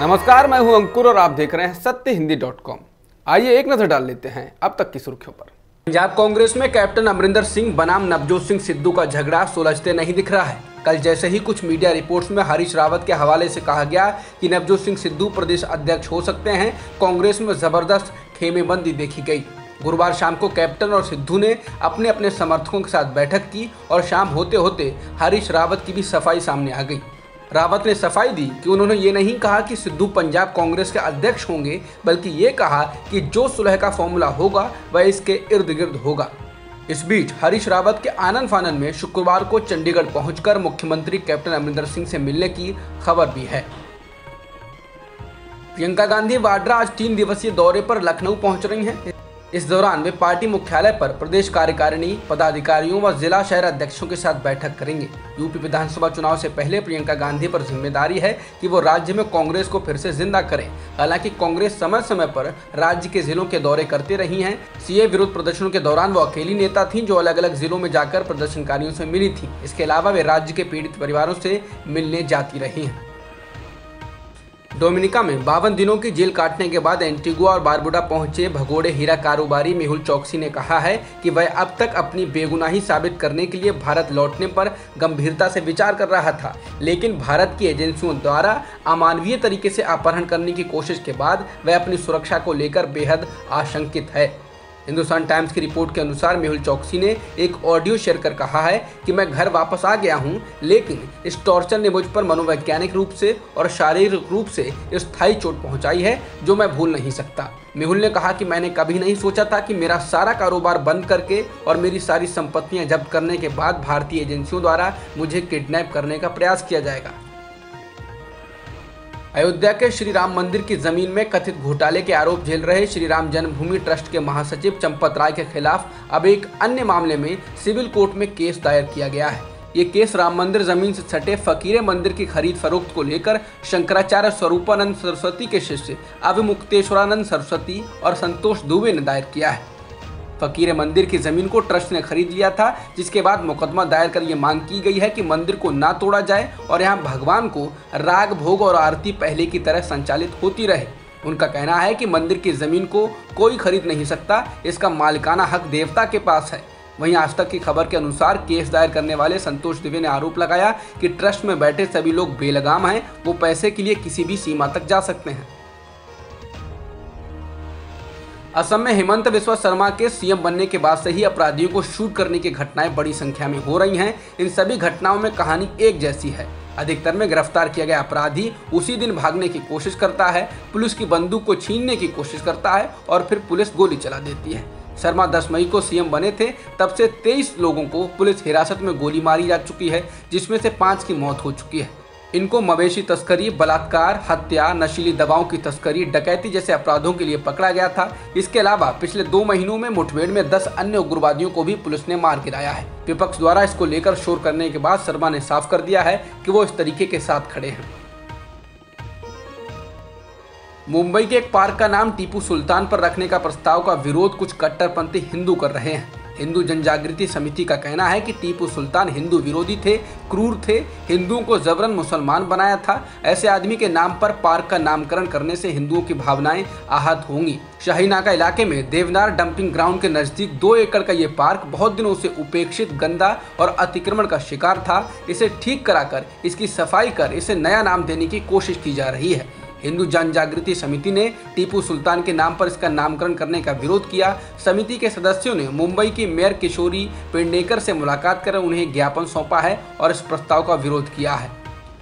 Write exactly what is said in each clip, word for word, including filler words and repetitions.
नमस्कार, मैं हूं अंकुर और आप देख रहे हैं सत्य हिंदी डॉट कॉम। आइए एक नजर डाल लेते हैं अब तक की सुर्खियों पर। पंजाब कांग्रेस में कैप्टन अमरिंदर सिंह बनाम नवजोत सिंह सिद्धू का झगड़ा सुलझते नहीं दिख रहा है। कल जैसे ही कुछ मीडिया रिपोर्ट्स में हरीश रावत के हवाले से कहा गया कि नवजोत सिंह सिद्धू प्रदेश अध्यक्ष हो सकते हैं, कांग्रेस में जबरदस्त खेमेबंदी देखी गई। गुरुवार शाम को कैप्टन और सिद्धू ने अपने अपने समर्थकों के साथ बैठक की और शाम होते होते हरीश रावत की भी सफाई सामने आ गई। रावत ने सफाई दी कि उन्होंने ये नहीं कहा कि सिद्धू पंजाब कांग्रेस के अध्यक्ष होंगे, बल्कि ये कहा कि जो सुलह का फॉर्मूला होगा वह इसके इर्द गिर्द होगा। इस बीच हरीश रावत के आनन फानन में शुक्रवार को चंडीगढ़ पहुंचकर मुख्यमंत्री कैप्टन अमरिंदर सिंह से मिलने की खबर भी है। प्रियंका गांधी वाड्रा आज तीन दिवसीय दौरे पर लखनऊ पहुंच रही हैं। इस दौरान वे पार्टी मुख्यालय पर प्रदेश कार्यकारिणी पदाधिकारियों व जिला शहर अध्यक्षों के साथ बैठक करेंगे। यूपी विधानसभा चुनाव से पहले प्रियंका गांधी पर जिम्मेदारी है कि वो राज्य में कांग्रेस को फिर से जिंदा करें। हालांकि कांग्रेस समय समय पर राज्य के जिलों के दौरे करते रही हैं। सीए विरोध प्रदर्शनों के दौरान वो अकेली नेता थी जो अलग अलग जिलों में जाकर प्रदर्शनकारियों से मिली थी। इसके अलावा वे राज्य के पीड़ित परिवारों से मिलने जाती रही हैं। डोमिनिका में बावन दिनों की जेल काटने के बाद एंटीगुआ और बारबुडा पहुंचे भगोड़े हीरा कारोबारी मेहुल चौकसी ने कहा है कि वह अब तक अपनी बेगुनाही साबित करने के लिए भारत लौटने पर गंभीरता से विचार कर रहा था, लेकिन भारत की एजेंसियों द्वारा अमानवीय तरीके से अपहरण करने की कोशिश के बाद वह अपनी सुरक्षा को लेकर बेहद आशंकित है। हिंदुस्तान टाइम्स की रिपोर्ट के अनुसार मेहुल चौकसी ने एक ऑडियो शेयर कर कहा है कि मैं घर वापस आ गया हूं, लेकिन इस टॉर्चर ने मुझ पर मनोवैज्ञानिक रूप से और शारीरिक रूप से स्थायी चोट पहुंचाई है जो मैं भूल नहीं सकता। मेहुल ने कहा कि मैंने कभी नहीं सोचा था कि मेरा सारा कारोबार बंद करके और मेरी सारी संपत्तियां जब्त करने के बाद भारतीय एजेंसियों द्वारा मुझे किडनैप करने का प्रयास किया जाएगा। अयोध्या के श्री राम मंदिर की जमीन में कथित घोटाले के आरोप झेल रहे श्री राम जन्मभूमि ट्रस्ट के महासचिव चंपत राय के खिलाफ अब एक अन्य मामले में सिविल कोर्ट में केस दायर किया गया है। ये केस राम मंदिर जमीन से सटे फकीरे मंदिर की खरीद फरोख्त को लेकर शंकराचार्य स्वरूपानंद सरस्वती के शिष्य अविमुक्तेश्वरानंद सरस्वती और संतोष दुबे ने दायर किया है। फकीरे मंदिर की जमीन को ट्रस्ट ने खरीद लिया था, जिसके बाद मुकदमा दायर कर ये मांग की गई है कि मंदिर को ना तोड़ा जाए और यहाँ भगवान को राग भोग और आरती पहले की तरह संचालित होती रहे। उनका कहना है कि मंदिर की जमीन को कोई खरीद नहीं सकता, इसका मालिकाना हक देवता के पास है। वहीं आज तक की खबर के अनुसार केस दायर करने वाले संतोष दुबे ने आरोप लगाया कि ट्रस्ट में बैठे सभी लोग बेलगाम हैं, वो पैसे के लिए किसी भी सीमा तक जा सकते हैं। असम में हेमंत बिस्वा शर्मा के सीएम बनने के बाद से ही अपराधियों को शूट करने की घटनाएं बड़ी संख्या में हो रही हैं। इन सभी घटनाओं में कहानी एक जैसी है। अधिकतर में गिरफ्तार किया गया अपराधी उसी दिन भागने की कोशिश करता है, पुलिस की बंदूक को छीनने की कोशिश करता है और फिर पुलिस गोली चला देती है। शर्मा दस मई को सीएम बने थे, तब से तेईस लोगों को पुलिस हिरासत में गोली मारी जा चुकी है, जिसमें से पाँच की मौत हो चुकी है। इनको मवेशी तस्करी, बलात्कार, हत्या, नशीली दवाओं की तस्करी, डकैती जैसे अपराधों के लिए पकड़ा गया था। इसके अलावा पिछले दो महीनों में मुठभेड़ में दस अन्य उग्रवादियों को भी पुलिस ने मार गिराया है। विपक्ष द्वारा इसको लेकर शोर करने के बाद शर्मा ने साफ कर दिया है कि वो इस तरीके के साथ खड़े हैं। मुंबई के एक पार्क का नाम टीपू सुल्तान पर रखने का प्रस्ताव का विरोध कुछ कट्टरपंथी हिंदू कर रहे हैं। हिंदू जनजागृति समिति का कहना है कि टीपू सुल्तान हिंदू विरोधी थे, क्रूर थे, हिंदुओं को जबरन मुसलमान बनाया था। ऐसे आदमी के नाम पर पार्क का नामकरण करने से हिंदुओं की भावनाएं आहत होंगी। शाहीनाका इलाके में देवनार डंपिंग ग्राउंड के नजदीक दो एकड़ का ये पार्क बहुत दिनों से उपेक्षित, गंदा और अतिक्रमण का शिकार था। इसे ठीक कराकर इसकी सफाई कर इसे नया नाम देने की कोशिश की जा रही है। हिंदू जन जागृति समिति ने टीपू सुल्तान के नाम पर इसका नामकरण करने का विरोध किया। समिति के सदस्यों ने मुंबई की मेयर किशोरी पेडनेकर से मुलाकात कर उन्हें ज्ञापन सौंपा है और इस प्रस्ताव का विरोध किया है।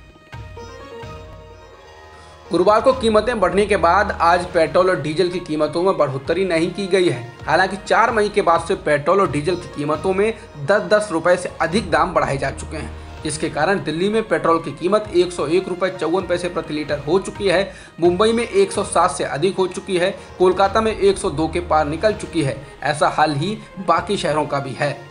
गुरुवार को कीमतें बढ़ने के बाद आज पेट्रोल और डीजल की कीमतों में बढ़ोतरी नहीं की गई है। हालांकि चार मई के बाद से पेट्रोल और डीजल की कीमतों में दस दस रुपए से अधिक दाम बढ़ाए जा चुके हैं, जिसके कारण दिल्ली में पेट्रोल की कीमत एक सौ एक रुपये चौवन पैसे प्रति लीटर हो चुकी है। मुंबई में एक सौ सात से अधिक हो चुकी है। कोलकाता में एक सौ दो के पार निकल चुकी है। ऐसा हाल ही बाकी शहरों का भी है।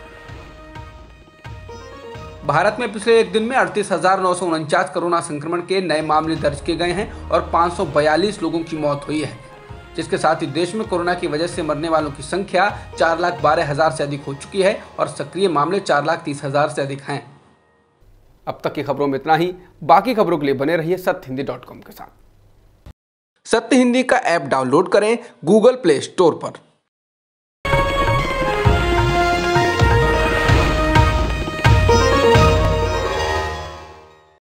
भारत में पिछले एक दिन में अड़तीस हजार नौ सौ उनचास कोरोना संक्रमण के नए मामले दर्ज किए गए हैं और पाँच सौ बयालीस लोगों की मौत हुई है, जिसके साथ ही देश में कोरोना की वजह से मरने वालों की संख्या चार लाख बारह हजार से अधिक हो चुकी है और सक्रिय मामले चार लाख तीस हजार से अधिक हैं। अब तक की खबरों में इतना ही। बाकी खबरों के लिए बने रहिए सत्य हिंदी डॉट कॉम के साथ। सत्य हिंदी का ऐप डाउनलोड करें गूगल प्ले स्टोर पर।